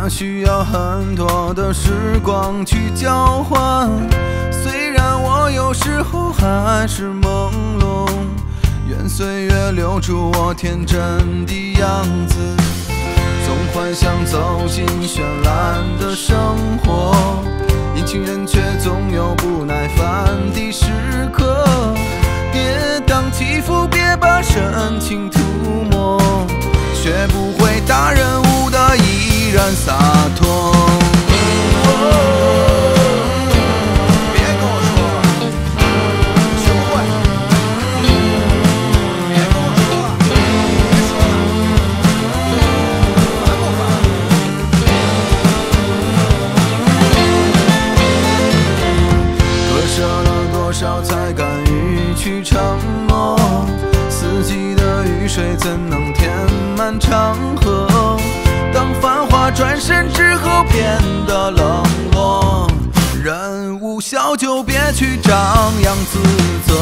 那需要很多的时光去交换。虽然我有时候还是朦胧，愿岁月留住我天真的样子。总幻想走进绚烂的生活，年轻人却总有不耐烦的时刻。别当起伏，别把深情涂抹，学不会大人物的依然洒脱。别跟我说了，学不会。别跟我说了，别说了，烦不烦？割舍了多少才敢于去承诺？四季的雨水怎能填满长河？当繁华转身之后变得冷落，人无笑就别去张扬自责。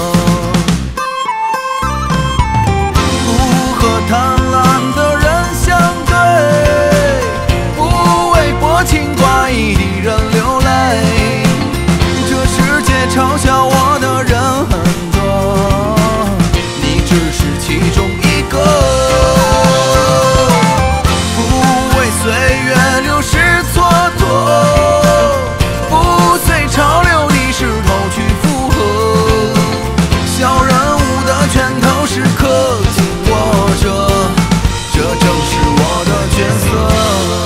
不和贪婪的人相对，不为薄情寡义的人流泪。这世界嘲笑我的人很多，你只是其中一个。岁月流逝蹉跎，不随潮流的势头去附和。小人物的拳头时刻紧握着，这正是我的角色。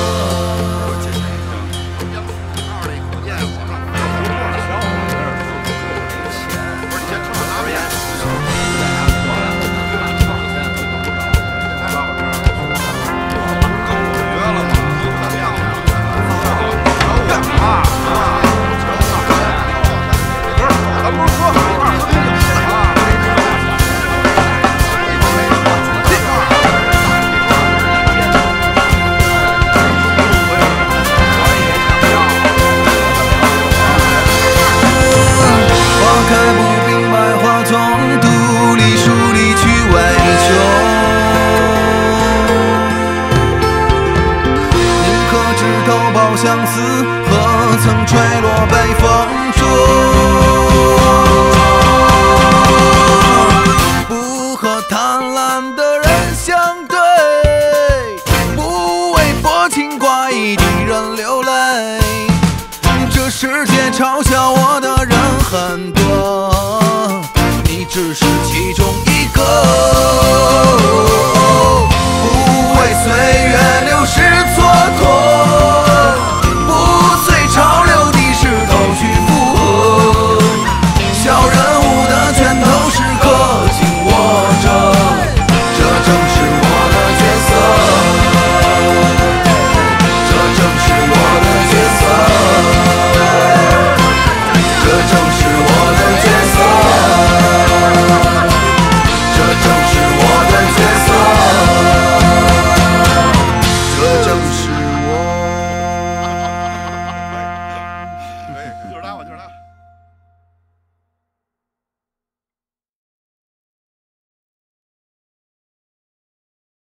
相思何曾坠落北风中？不和贪婪的人相对，不为薄情寡义的人流泪。这世界嘲笑我的人很多，你只是其中一个。不为岁月流逝蹉跎， 就是他。